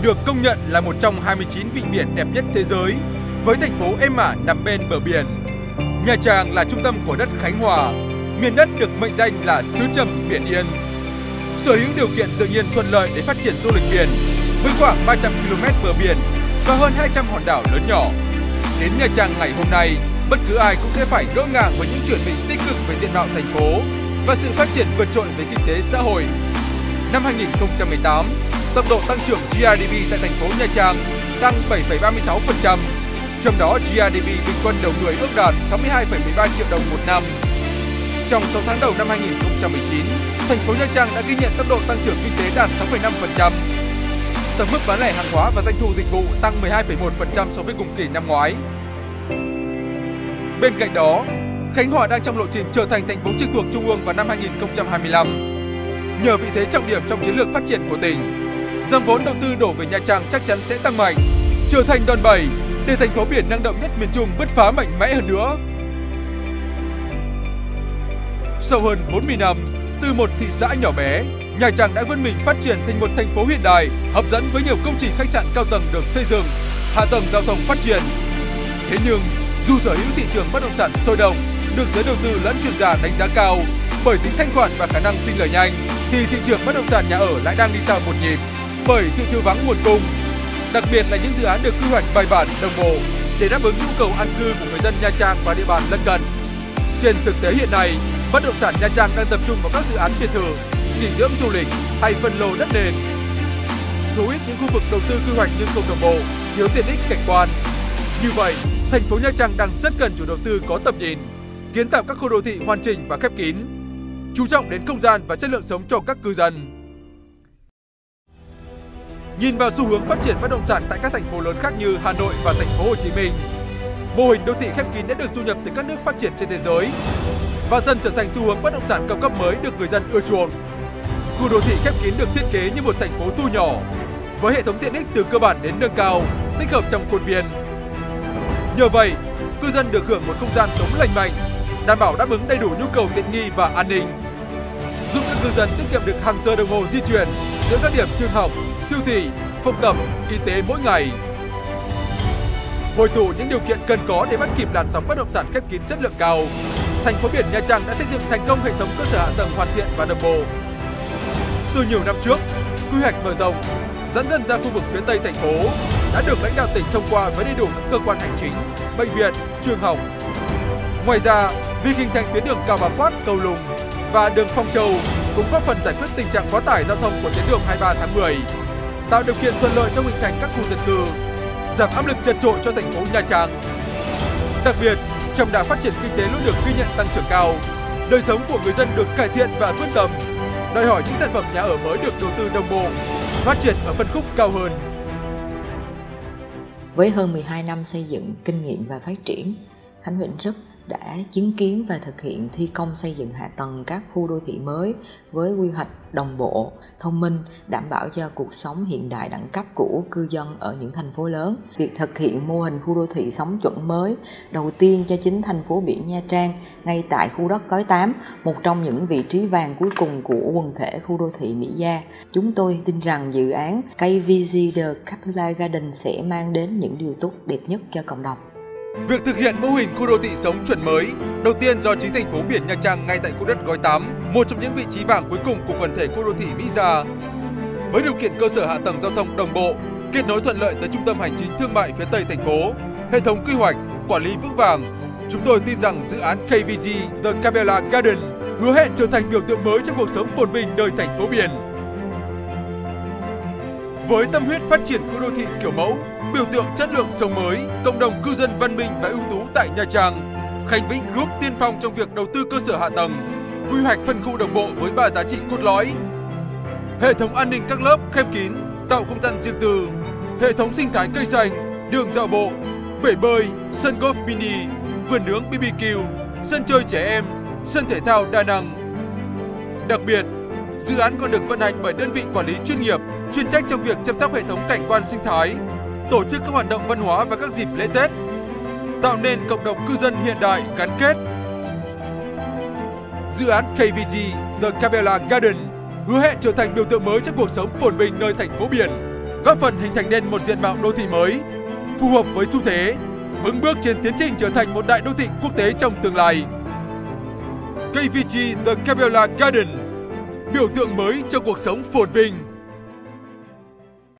được công nhận là một trong 29 vị biển đẹp nhất thế giới, với thành phố êm ả nằm bên bờ biển. Nha Trang là trung tâm của đất Khánh Hòa, miền đất được mệnh danh là xứ trầm biển yên. Sở hữu điều kiện tự nhiên thuận lợi để phát triển du lịch biển, với khoảng 300 km bờ biển và hơn 200 hòn đảo lớn nhỏ. Đến Nha Trang ngày hôm nay, bất cứ ai cũng sẽ phải ngỡ ngàng với những chuyển biến tích cực về diện mạo thành phố và sự phát triển vượt trội về kinh tế xã hội. Năm 2018, tốc độ tăng trưởng GDP tại thành phố Nha Trang tăng 7,36%, trong đó GDP bình quân đầu người ước đạt 62,13 triệu đồng một năm. Trong 6 tháng đầu năm 2019, thành phố Nha Trang đã ghi nhận tốc độ tăng trưởng kinh tế đạt 6,5%. Tổng mức bán lẻ hàng hóa và doanh thu dịch vụ tăng 12,1% so với cùng kỳ năm ngoái. Bên cạnh đó, Khánh Hòa đang trong lộ trình trở thành thành phố trực thuộc Trung ương vào năm 2025. Nhờ vị thế trọng điểm trong chiến lược phát triển của tỉnh, dòng vốn đầu tư đổ về Nha Trang chắc chắn sẽ tăng mạnh, trở thành đòn bẩy để thành phố biển năng động nhất miền Trung bứt phá mạnh mẽ hơn nữa. Sau hơn 40 năm, từ một thị xã nhỏ bé, Nha Trang đã vươn mình phát triển thành một thành phố hiện đại, hấp dẫn với nhiều công trình khách sạn cao tầng được xây dựng, hạ tầng giao thông phát triển. Thế nhưng, dù sở hữu thị trường bất động sản sôi động, được giới đầu tư lẫn chuyên gia đánh giá cao bởi tính thanh khoản và khả năng sinh lời nhanh, thì thị trường bất động sản nhà ở lại đang đi sau một nhịp bởi sự thiếu vắng nguồn cung. Đặc biệt là những dự án được quy hoạch bài bản, đồng bộ để đáp ứng nhu cầu an cư của người dân Nha Trang và địa bàn lân cận. Trên thực tế hiện nay, bất động sản Nha Trang đang tập trung vào các dự án biệt thự, nghỉ dưỡng du lịch hay phân lô đất nền. Số ít những khu vực đầu tư quy hoạch nhưng không đồng bộ, thiếu tiện ích cảnh quan. Như vậy, thành phố Nha Trang đang rất cần chủ đầu tư có tầm nhìn, kiến tạo các khu đô thị hoàn chỉnh và khép kín, chú trọng đến không gian và chất lượng sống cho các cư dân. Nhìn vào xu hướng phát triển bất động sản tại các thành phố lớn khác như Hà Nội và thành phố Hồ Chí Minh, mô hình đô thị khép kín đã được du nhập từ các nước phát triển trên thế giới và dần trở thành xu hướng bất động sản cao cấp mới được người dân ưa chuộng. Khu đô thị khép kín được thiết kế như một thành phố thu nhỏ, với hệ thống tiện ích từ cơ bản đến nâng cao, tích hợp trong khuôn viên. Nhờ vậy, cư dân được hưởng một không gian sống lành mạnh, đảm bảo đáp ứng đầy đủ nhu cầu tiện nghi và an ninh, giúp các cư dân tiết kiệm được hàng giờ đồng hồ di chuyển giữa các điểm trường học, siêu thị, phòng tập, y tế mỗi ngày. Hội tụ những điều kiện cần có để bắt kịp làn sóng bất động sản khép kín chất lượng cao, thành phố biển Nha Trang đã xây dựng thành công hệ thống cơ sở hạ tầng hoàn thiện và đồng bộ. Từ nhiều năm trước, quy hoạch mở rộng, dẫn dần ra khu vực phía tây thành phố đã được lãnh đạo tỉnh thông qua với đầy đủ các cơ quan hành chính, bệnh viện, trường học. Ngoài ra, việc hình thành tuyến đường Cao Bá Quát, Cầu Lùng và đường Phong Châu cũng góp phần giải quyết tình trạng quá tải giao thông của tuyến đường 23 tháng 10, tạo điều kiện thuận lợi trong hình thành các khu dân cư, giảm áp lực chật chội cho thành phố Nha Trang. Đặc biệt, trong đà phát triển kinh tế luôn được ghi nhận tăng trưởng cao, đời sống của người dân được cải thiện và vươn tầm, đòi hỏi những sản phẩm nhà ở mới được đầu tư đồng bộ, phát triển ở phân khúc cao hơn. Với hơn 12 năm xây dựng, kinh nghiệm và phát triển, Khánh Vĩnh Group đã chứng kiến và thực hiện thi công xây dựng hạ tầng các khu đô thị mới với quy hoạch đồng bộ, thông minh, đảm bảo cho cuộc sống hiện đại đẳng cấp của cư dân ở những thành phố lớn. Việc thực hiện mô hình khu đô thị sống chuẩn mới đầu tiên cho chính thành phố biển Nha Trang ngay tại khu đất Cói 8, một trong những vị trí vàng cuối cùng của quần thể khu đô thị Mỹ Gia. Chúng tôi tin rằng dự án KVG The Capella Garden sẽ mang đến những điều tốt đẹp nhất cho cộng đồng. Việc thực hiện mô hình khu đô thị sống chuẩn mới đầu tiên do chính thành phố biển Nha Trang ngay tại khu đất Gói 8, một trong những vị trí vàng cuối cùng của quần thể khu đô thị Mỹ Gia. Với điều kiện cơ sở hạ tầng giao thông đồng bộ, kết nối thuận lợi tới trung tâm hành chính thương mại phía tây thành phố, hệ thống quy hoạch, quản lý vững vàng, chúng tôi tin rằng dự án KVG The Capella Garden hứa hẹn trở thành biểu tượng mới trong cuộc sống phồn vinh nơi thành phố biển. Với tâm huyết phát triển khu đô thị kiểu mẫu, biểu tượng chất lượng sống mới, cộng đồng cư dân văn minh và ưu tú tại Nha Trang, Khánh Vĩnh Group tiên phong trong việc đầu tư cơ sở hạ tầng, quy hoạch phân khu đồng bộ với 3 giá trị cốt lõi: hệ thống an ninh các lớp khép kín, tạo không gian riêng tư, hệ thống sinh thái cây xanh, đường dạo bộ, bể bơi, sân golf mini, vườn nướng BBQ, sân chơi trẻ em, sân thể thao đa năng. Đặc biệt, dự án còn được vận hành bởi đơn vị quản lý chuyên nghiệp, chuyên trách trong việc chăm sóc hệ thống cảnh quan sinh thái, tổ chức các hoạt động văn hóa và các dịp lễ Tết, tạo nên cộng đồng cư dân hiện đại gắn kết. Dự án KVG The Capella Garden hứa hẹn trở thành biểu tượng mới trong cuộc sống phồn vinh nơi thành phố biển. góp phần hình thành nên một diện mạo đô thị mới, phù hợp với xu thế, vững bước trên tiến trình trở thành một đại đô thị quốc tế trong tương lai. KVG The Capella Garden, biểu tượng mới cho cuộc sống phồn vinh.